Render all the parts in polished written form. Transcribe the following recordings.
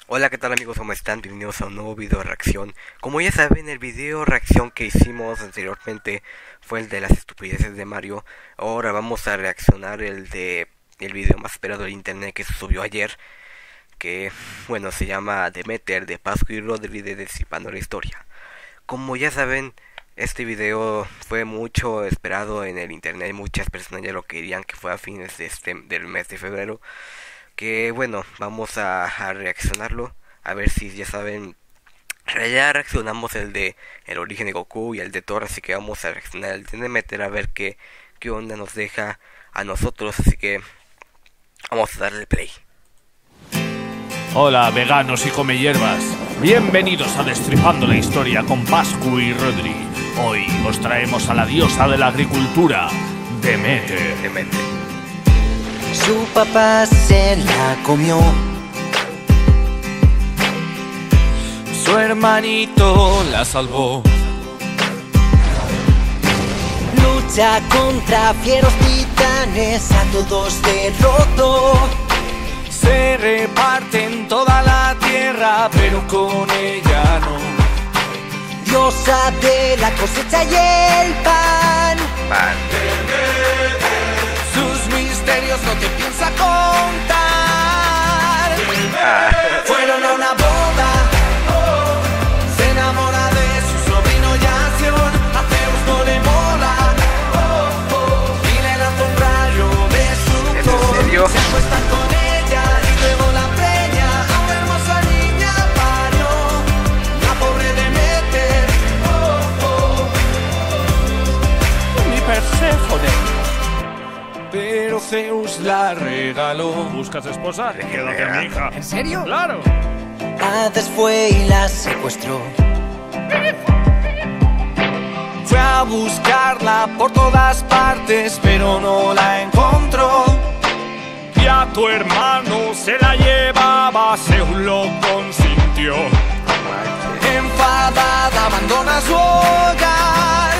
Hola, ¿qué tal amigos? ¿Cómo están? Bienvenidos a un nuevo video reacción. Como ya saben, el video reacción que hicimos anteriormente fue el de las estupideces de Mario. Ahora vamos a reaccionar el video más esperado del internet que se subió ayer, que bueno, se llama Demeter de Pascu y Rodri de Descifrando la Historia. Como ya saben, este video fue mucho esperado en el internet. Muchas personas ya lo querían que fuera a fines del mes de febrero. Que bueno, vamos a reaccionarlo. A ver si ya saben. Ya reaccionamos el de el origen de Goku y el de Thor. Así que vamos a reaccionar el de Demeter a ver qué onda nos deja a nosotros. Así que vamos a darle play. Hola veganos y come hierbas, bienvenidos a Destripando la Historia con Pascu y Rodri. Hoy os traemos a la diosa de la agricultura, Demeter. Su papá se la comió. Su hermanito la salvó. Lucha contra fieros titanes, a todos derrotó. Se reparten toda la tierra, pero con ella no. Diosa de la cosecha y el pan. Sus misterios no te piensa contar. Fueron a una boda. Se enamora de su sobrino Yación. A Zeus no le mola. Y le lanza un rayo de su ¿En serio? Se acuesta con ella y luego la preña. A una hermosa niña parió. La pobre Demeter. Mi Perséfone. Pero Zeus la regaló. ¿Buscas esposa? Quédate a mi hija. ¿En serio? ¡Claro! Hades fue y la secuestró. Fue a buscarla por todas partes, pero no la encontró. Y a tu hermano se la llevaba, Zeus lo consintió. Enfadada abandona su hogar.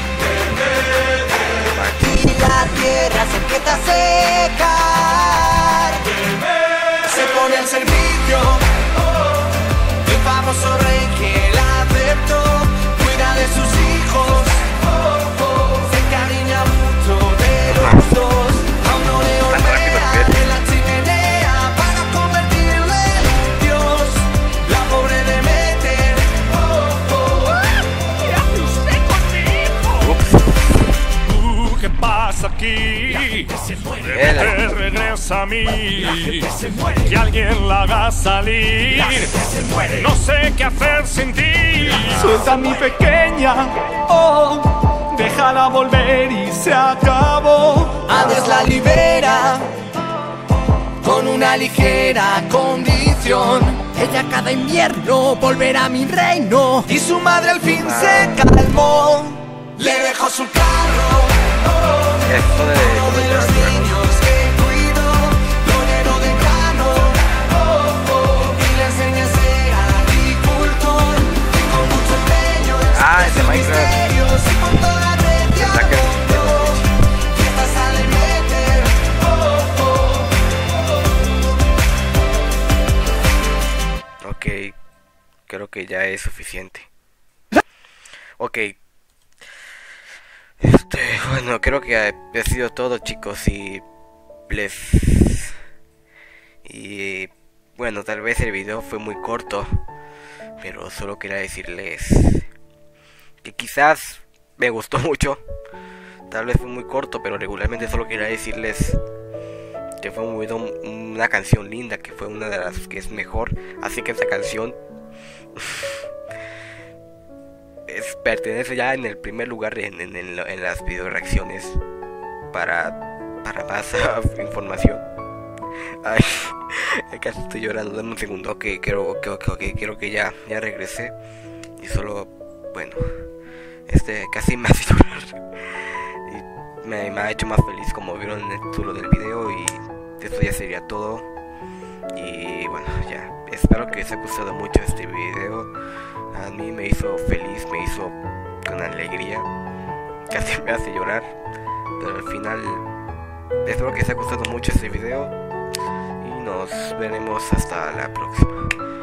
Y la tierra se empieza a secar. Se pone al servicio de un famoso rey que la aceptó. Cuida de sus hijos, se encariña mucho de los dos. A un óleo hornea en la chimenea para convertirle en un dios. La pobre Demeter. ¿Qué hace usted con mi hijo? ¿Qué pasa aquí? Demeter regresa a mí. Que alguien la haga salir. No sé qué hacer sin ti. Suelta a mi pequeña, oh, déjala volver y se acabó. Hades la libera con una ligera condición. Ella cada invierno volverá a mi reino. Y su madre al fin se calmó. Le dejó su carro, Esto uno de los niños que cuidó. Lo llenó de grano, y le enseña a ser agricultor. Y con mucho empeño Es de expresa Minecraft. misterios y con toda red de apoyo. Fiestas a Demeter, Ok, creo que ya es suficiente. Ok. Bueno, creo que ha sido todo, chicos, y bueno, tal vez el video fue muy corto, pero solo quería decirles que quizás me gustó mucho. Tal vez fue muy corto, pero regularmente solo quería decirles que fue un video, una canción linda, que fue una de las que es mejor. Así que esta canción pertenece ya en el primer lugar en las video reacciones para más información. Ay, casi estoy llorando, dame un segundo. Ok, creo que ya regresé. Y solo, bueno, casi me hace llorar. Y me ha hecho más feliz, como vieron en el título del video. Y esto ya sería todo. Y bueno, ya, espero que les haya gustado mucho este video. A mí me hizo feliz, me hizo con alegría, casi me hace llorar, pero al final espero que les haya gustado mucho este video y nos veremos hasta la próxima.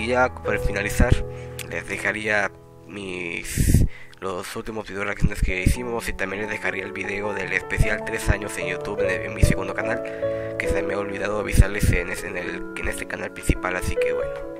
ya para finalizar les dejaría los últimos video reacciones que hicimos, y también les dejaría el video del especial 3 años en YouTube en mi segundo canal, que se me ha olvidado avisarles en este canal principal. Así que bueno,